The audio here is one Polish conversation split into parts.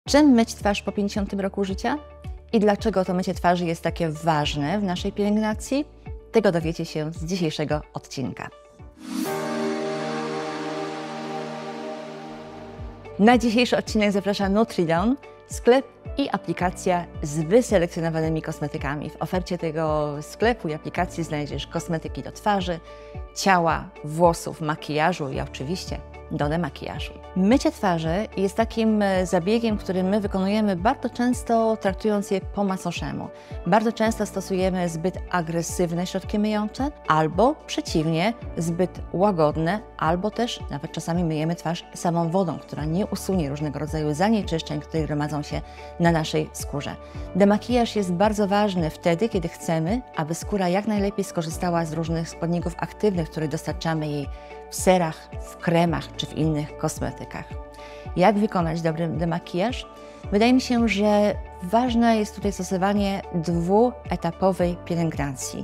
Czym myć twarz po 50 roku życia? I dlaczego to mycie twarzy jest takie ważne w naszej pielęgnacji? Tego dowiecie się z dzisiejszego odcinka. Na dzisiejszy odcinek zaprasza Nutridon, sklep i aplikacja z wyselekcjonowanymi kosmetykami. W ofercie tego sklepu i aplikacji znajdziesz kosmetyki do twarzy, ciała, włosów, makijażu i oczywiście do demakijażu. Mycie twarzy jest takim zabiegiem, który my wykonujemy bardzo często, traktując je po macoszemu. Bardzo często stosujemy zbyt agresywne środki myjące, albo przeciwnie, zbyt łagodne, albo też nawet czasami myjemy twarz samą wodą, która nie usunie różnego rodzaju zanieczyszczeń, które gromadzą się na naszej skórze. Demakijaż jest bardzo ważny wtedy, kiedy chcemy, aby skóra jak najlepiej skorzystała z różnych składników aktywnych, które dostarczamy jej w serach, w kremach czy w innych kosmetykach. Jak wykonać dobry demakijaż? Wydaje mi się, że ważne jest tutaj stosowanie dwuetapowej pielęgnacji.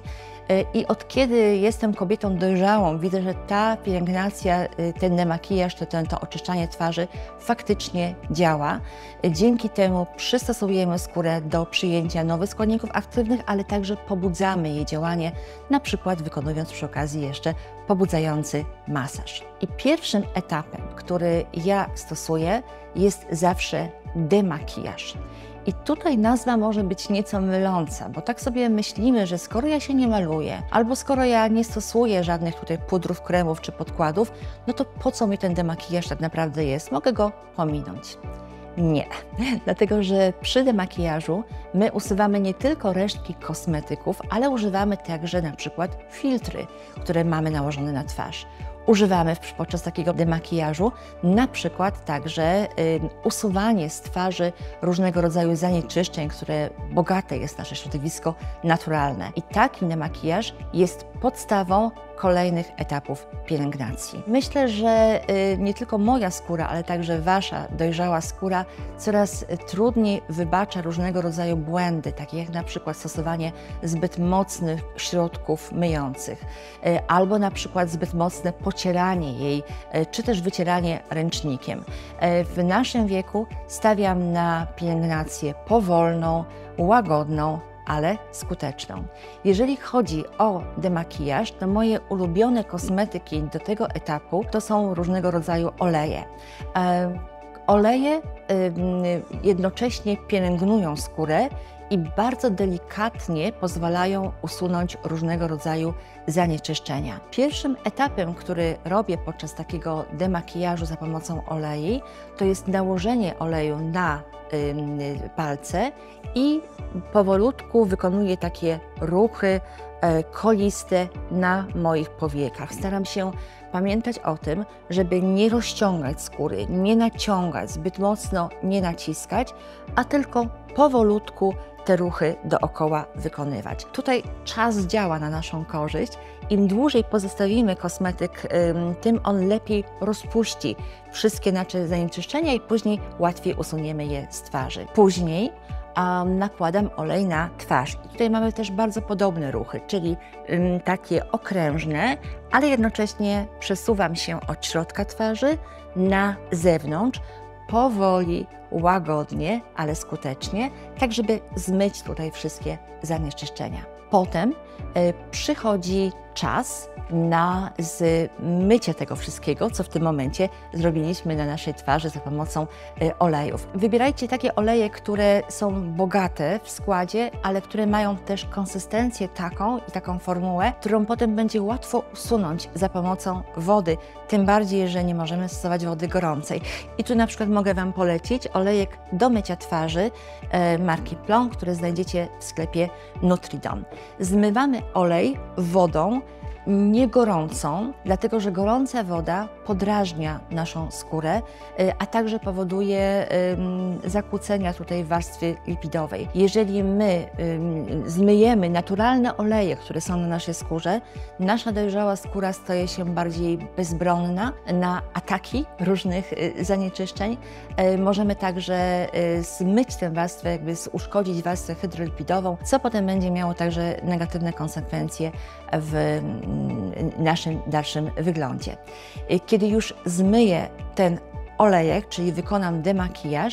I od kiedy jestem kobietą dojrzałą, widzę, że ta pielęgnacja, ten demakijaż, to oczyszczanie twarzy faktycznie działa. Dzięki temu przystosowujemy skórę do przyjęcia nowych składników aktywnych, ale także pobudzamy jej działanie, na przykład wykonując przy okazji jeszcze pobudzający masaż. I pierwszym etapem, który ja stosuję, jest zawsze demakijaż. I tutaj nazwa może być nieco myląca, bo tak sobie myślimy, że skoro ja się nie maluję, albo skoro ja nie stosuję żadnych tutaj pudrów, kremów czy podkładów, no to po co mi ten demakijaż tak naprawdę jest? Mogę go pominąć. Nie, dlatego że przy demakijażu my usuwamy nie tylko resztki kosmetyków, ale używamy także na przykład filtry, które mamy nałożone na twarz. Używamy podczas takiego demakijażu na przykład także usuwanie z twarzy różnego rodzaju zanieczyszczeń, które bogate jest nasze środowisko naturalne. I taki demakijaż jest podstawą kolejnych etapów pielęgnacji. Myślę, że nie tylko moja skóra, ale także wasza dojrzała skóra coraz trudniej wybacza różnego rodzaju błędy, takie jak na przykład stosowanie zbyt mocnych środków myjących, albo na przykład zbyt mocne pocieranie jej, czy też wycieranie ręcznikiem. W naszym wieku stawiam na pielęgnację powolną, łagodną, ale skuteczną. Jeżeli chodzi o demakijaż, to moje ulubione kosmetyki do tego etapu to są różnego rodzaju oleje. Oleje jednocześnie pielęgnują skórę i bardzo delikatnie pozwalają usunąć różnego rodzaju zanieczyszczenia. Pierwszym etapem, który robię podczas takiego demakijażu za pomocą olei, to jest nałożenie oleju na palce i powolutku wykonuję takie ruchy koliste na moich powiekach. Staram się pamiętać o tym, żeby nie rozciągać skóry, nie naciągać, zbyt mocno nie naciskać, a tylko powolutku te ruchy dookoła wykonywać. Tutaj czas działa na naszą korzyść. Im dłużej pozostawimy kosmetyk, tym on lepiej rozpuści wszystkie nasze zanieczyszczenia i później łatwiej usuniemy je z twarzy. Później nakładam olej na twarz. I tutaj mamy też bardzo podobne ruchy, czyli takie okrężne, ale jednocześnie przesuwam się od środka twarzy na zewnątrz, powoli, łagodnie, ale skutecznie, tak żeby zmyć tutaj wszystkie zanieczyszczenia. Potem przychodzi czas na zmycie tego wszystkiego, co w tym momencie zrobiliśmy na naszej twarzy za pomocą olejów. Wybierajcie takie oleje, które są bogate w składzie, ale które mają też konsystencję taką i taką formułę, którą potem będzie łatwo usunąć za pomocą wody, tym bardziej, że nie możemy stosować wody gorącej. I tu na przykład mogę Wam polecić olejek do mycia twarzy marki Plon, który znajdziecie w sklepie Nutridon. Zmywamy olej wodą nie gorącą, dlatego że gorąca woda podrażnia naszą skórę, a także powoduje zakłócenia tutaj w warstwie lipidowej. Jeżeli my zmyjemy naturalne oleje, które są na naszej skórze, nasza dojrzała skóra staje się bardziej bezbronna na ataki różnych zanieczyszczeń. Możemy także zmyć tę warstwę, uszkodzić warstwę hydrolipidową, co potem będzie miało także negatywne konsekwencje w naszym dalszym wyglądzie. Kiedy już zmyję ten olejek, czyli wykonam demakijaż,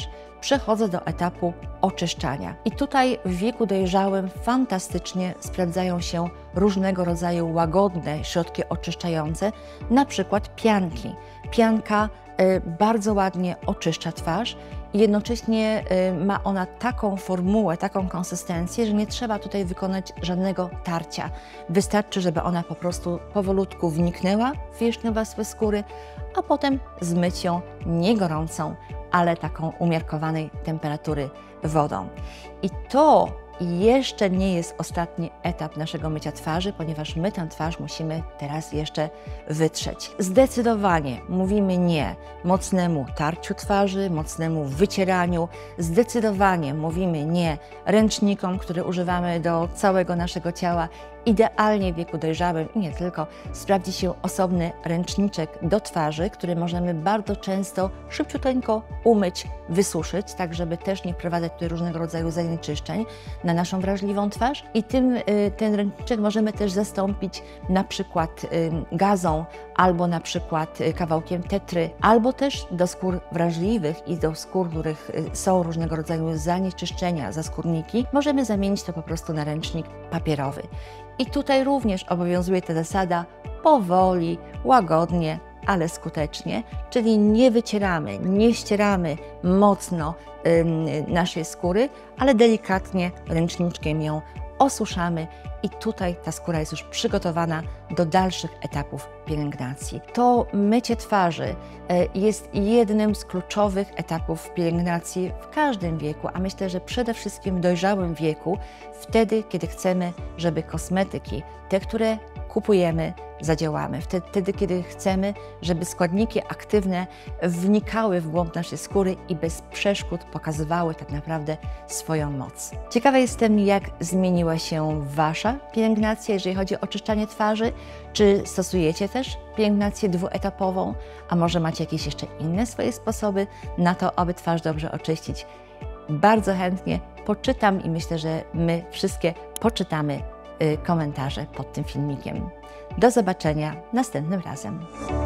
przechodzę do etapu oczyszczania. I tutaj w wieku dojrzałym fantastycznie sprawdzają się różnego rodzaju łagodne środki oczyszczające, na przykład pianki. Pianka bardzo ładnie oczyszcza twarz i jednocześnie ma ona taką formułę, taką konsystencję, że nie trzeba tutaj wykonać żadnego tarcia. Wystarczy, żeby ona po prostu powolutku wniknęła w wierzchnią warstwę skóry, a potem zmyć ją nie gorącą, ale taką umiarkowanej temperatury wodą. I to jeszcze nie jest ostatni etap naszego mycia twarzy, ponieważ my tę twarz musimy teraz jeszcze wytrzeć. Zdecydowanie mówimy nie mocnemu tarciu twarzy, mocnemu wycieraniu. Zdecydowanie mówimy nie ręcznikom, które używamy do całego naszego ciała. Idealnie w wieku dojrzałym i nie tylko sprawdzi się osobny ręczniczek do twarzy, który możemy bardzo często szybciuteńko umyć, wysuszyć, tak żeby też nie wprowadzać tutaj różnego rodzaju zanieczyszczeń na naszą wrażliwą twarz. I ten ręczniczek możemy też zastąpić na przykład gazą, albo na przykład kawałkiem tetry, albo też do skór wrażliwych i do skór, których są różnego rodzaju zanieczyszczenia, zaskórniki, możemy zamienić to po prostu na ręcznik papierowy. I tutaj również obowiązuje ta zasada powoli, łagodnie, ale skutecznie, czyli nie wycieramy, nie ścieramy mocno naszej skóry, ale delikatnie ręczniczkiem ją osuszamy i tutaj ta skóra jest już przygotowana do dalszych etapów pielęgnacji. To mycie twarzy jest jednym z kluczowych etapów pielęgnacji w każdym wieku, a myślę, że przede wszystkim w dojrzałym wieku, wtedy, kiedy chcemy, żeby kosmetyki, te, które kupujemy, zadziałały. Wtedy, kiedy chcemy, żeby składniki aktywne wnikały w głąb naszej skóry i bez przeszkód pokazywały tak naprawdę swoją moc. Ciekawa jestem, jak zmieniła się Wasza pielęgnacja, jeżeli chodzi o oczyszczanie twarzy. Czy stosujecie też pielęgnację dwuetapową, a może macie jakieś jeszcze inne swoje sposoby na to, aby twarz dobrze oczyścić? Bardzo chętnie poczytam i myślę, że my wszystkie poczytamy komentarze pod tym filmikiem. Do zobaczenia następnym razem.